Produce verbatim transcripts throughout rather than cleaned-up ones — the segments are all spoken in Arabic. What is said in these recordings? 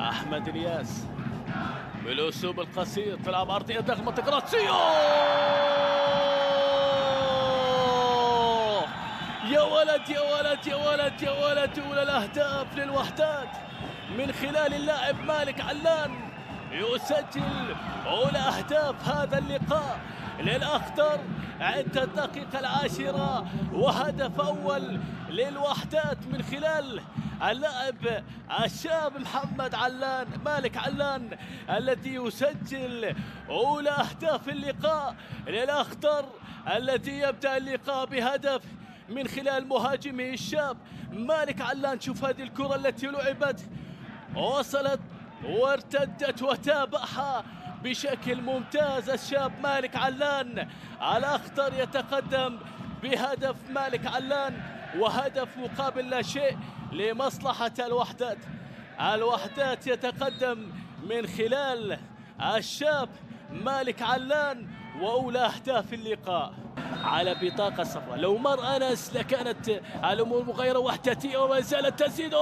أحمد الياس بالأسلوب القصير تلعب عرضية داخل منطقة رأسية. يا ولد يا ولد يا ولد يا ولد، أولى الأهداف للوحدات من خلال اللاعب مالك علان، يسجل أولى أهداف هذا اللقاء للأخضر عند الدقيقة العاشرة، وهدف أول للوحدات من خلال اللاعب الشاب محمد علان مالك علان الذي يسجل أولى أهداف اللقاء للأخضر، الذي يبدأ اللقاء بهدف من خلال مهاجمه الشاب مالك علان. شوف هذه الكرة التي لعبت، وصلت وارتدت وتابعها بشكل ممتاز الشاب مالك علان. الأخضر يتقدم بهدف مالك علان، وهدف مقابل لا شيء لمصلحة الوحدات. الوحدات يتقدم من خلال الشاب مالك علان، وأولى أهداف اللقاء على بطاقة صفراء. لو مر أنس لكانت الأمور مغيرة. وحدتي وما زالت تزيد.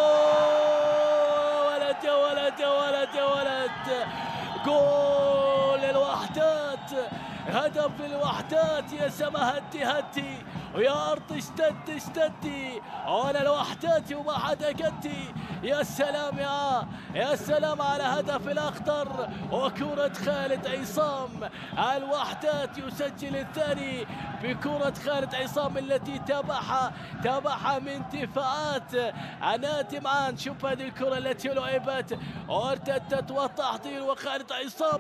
أوه ولد يا ولد يا ولد يا ولد، جول الوحدات، هدف الوحدات. يا سما هدي هدي، ويا أرض اشتد اشتدي، وانا الوحدات وما حدا قدي. يا سلام يا يا سلام على هدف الأخضر وكرة خالد عصام. الوحدات يسجل الثاني بكرة خالد عصام التي تابعها تابعها من دفاعات نادي معان. شوف هذه الكرة التي لعبت وارتدت والتحضير، وخالد عصام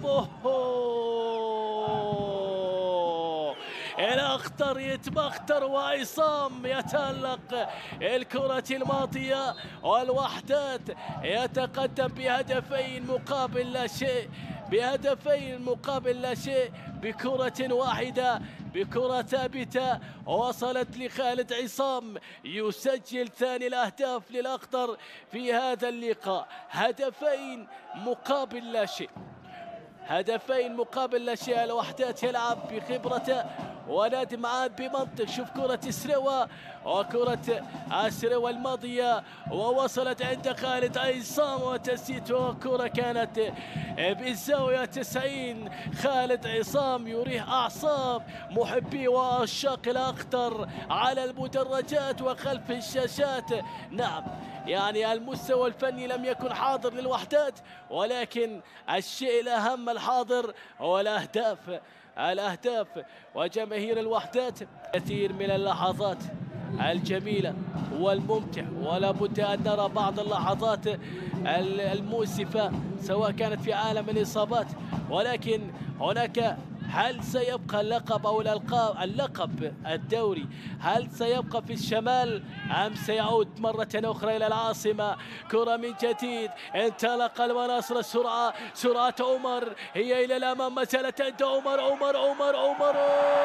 الأخضر يتبختر وعصام يتألق الكرة الماضية، والوحدات يتقدم بهدفين مقابل لا شيء بهدفين مقابل لا شيء بكرة واحدة، بكرة ثابتة وصلت لخالد عصام يسجل ثاني الأهداف للأخضر في هذا اللقاء. هدفين مقابل لا شيء هدفين مقابل لا شيء. الوحدات يلعب بخبرته ونادي معان بمنطق. شوف كرة سريوة، وكرة سريوة الماضية ووصلت عند خالد عصام وتسديد، وكرة كانت بالزاوية تسعين. خالد عصام يريح أعصاب محبي وعشاق الأخضر على المدرجات وخلف الشاشات. نعم، يعني المستوى الفني لم يكن حاضر للوحدات، ولكن الشيء الأهم الحاضر هو الأهداف الأهداف وجماهير الوحدات. كثير من اللحظات الجميلة والممتع، ولا بد أن نرى بعض اللحظات المؤسفة سواء كانت في عالم الإصابات، ولكن هناك هل سيبقى اللقب أو الألقاب اللقب الدوري هل سيبقى في الشمال أم سيعود مرة أخرى إلى العاصمة؟ كرة من جديد، انطلق المناصر. السرعة سرعة عمر هي إلى الأمام، ما زالت عند عمر عمر عمر عمر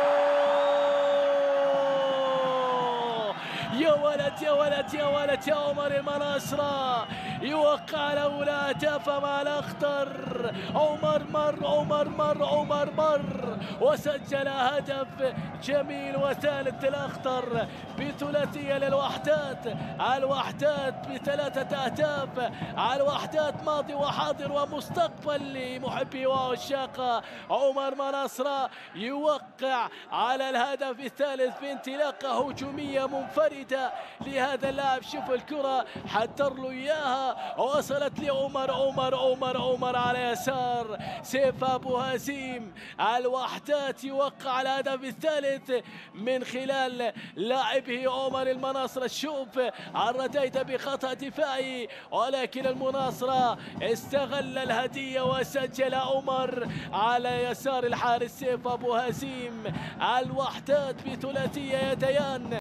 يا ولد يا ولد يا ولد يا عمر المناصرة يوقع الأولى أهداف مع الأخضر. عمر مر عمر مر عمر مر وسجل هدف جميل وثالث الأخضر بثلاثية للوحدات. الوحدات بثلاثة أهداف. الوحدات ماضي وحاضر ومستقبل لمحبي وعشاق. عمر مناصرة يوقع على الهدف الثالث بانطلاقة هجومية منفردة لهذا اللاعب. شوف الكرة حدر له إياها، وصلت لعمر عمر عمر عمر على يسار سيف أبو هزيم. الوحدات يوقع الهدف الثالث من خلال لاعبه عمر المناصرة. شوف الرديد بخطأ دفاعي، ولكن المناصرة استغل الهدية وسجل عمر على يسار الحارس سيف أبو هزيم. الوحدات بثلاثية يديان.